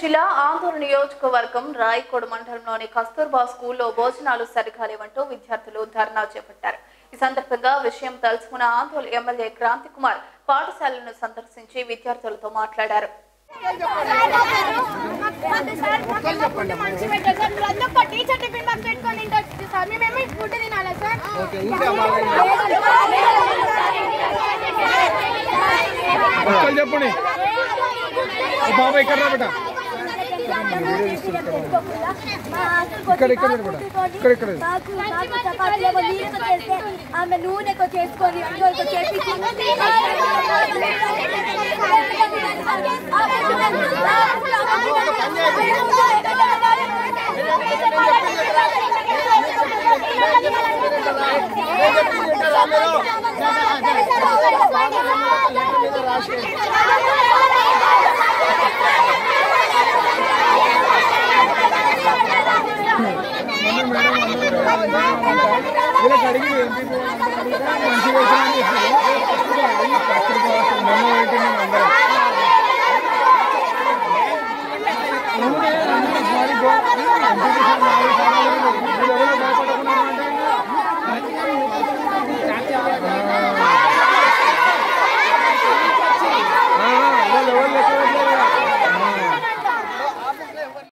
జిల్లా ఆందోళన నియోజకవర్గం రాయకోడ్ మండలంలోని కస్తూర్బా స్కూల్లో భోజనాలు సరిగా లేవంటూ విద్యార్థులు ధర్నా చేపట్టారు. ఈ సందర్భంగా విషయం తెలుసుకున్న ఆందోళన ఎమ్మెల్యే క్రాంతి కుమార్ పాఠశాలను సందర్శించి విద్యార్థులతో మాట్లాడారు. ఆమె నూనెకు చేసుకొని మంచి